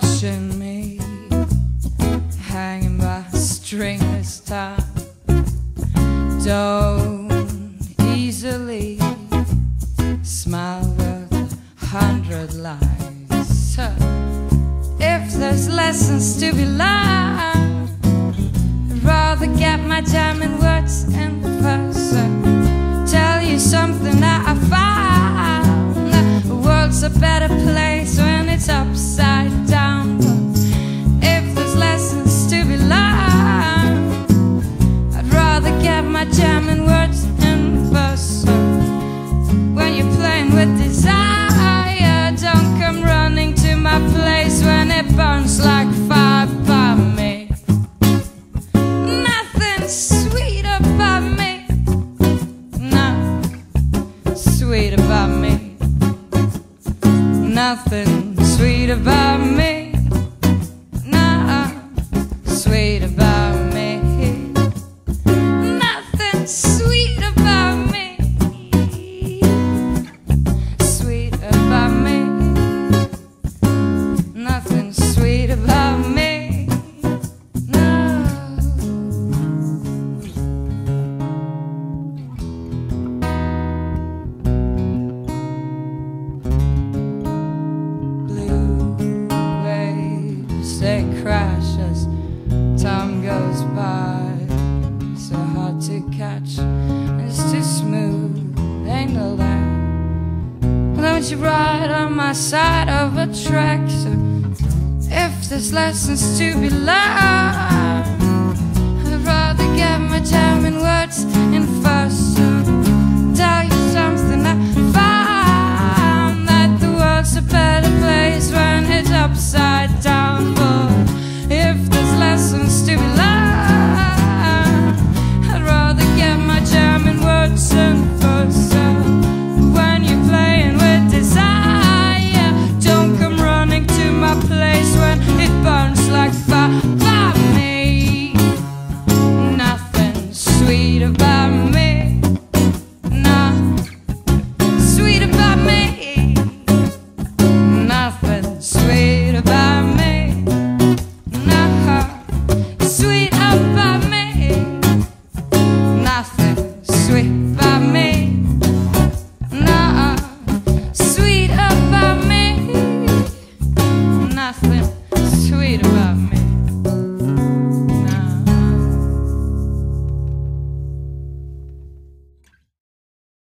watching me hanging by a string this time. Don't easily smile with 100 lies. If there's lessons to be learned, I'd rather get my German words in person. Tell you something that I found: the world's a better place when it's upside down. If there's lessons to be learned, I'd rather get my German words in person. When you're playing with desire, don't come running to my place when it burns like fire by me. Nothing sweet about me, no, sweet about me. Nothing sweet about me, no, sweet about me. Nothing sweet about me, sweet about me. Nothing sweet about me, no. Blue waves, they crash as time goes by. So hard to catch, it's too smooth, ain't no land. Don't you ride on my side of a track? So if there's lessons to be learned, I'd rather get my German words in 5